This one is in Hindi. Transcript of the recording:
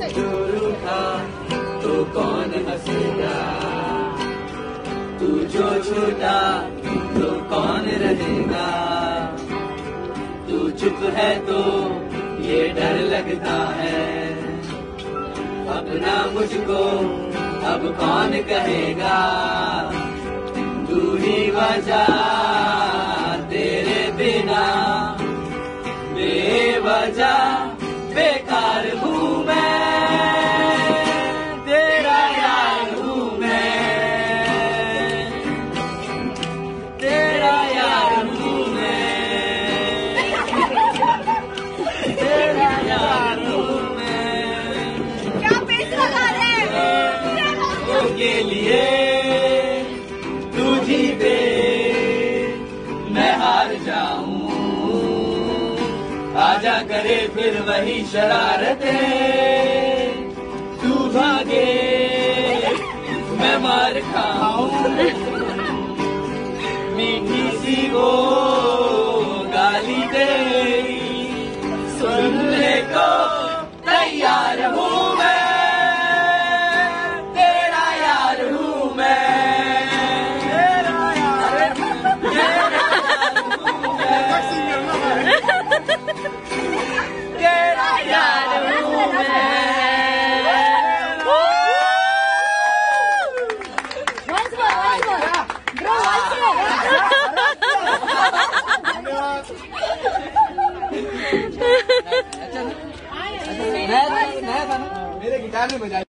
जो रूठा तो कौन हंसेगा, तू जो छूटा तो कौन रहेगा। तू चुप है तो ये डर लगता है, अपना मुझको अब कौन कहेगा। तू ही वजह तेरे बिना बेवजह बेकार हूँ मैं, तेरा यार हूँ मैं, तेरा यार हूँ मैं, तेरा यार हूँ मैं। क्या पेश लगा रहे के लिए तू जीते मैं हार जाऊं, आजा करे फिर वही शरारतें। तू भागे मैं मार खाऊं, मीठी सी वो गाली तेरी सुनने को तैयार हूँ मैं, तेरा यार हूँ मैं, तेरा यार हूँ मैं, तेरा यार हूँ मैं। मेरे गिटार में बजाई।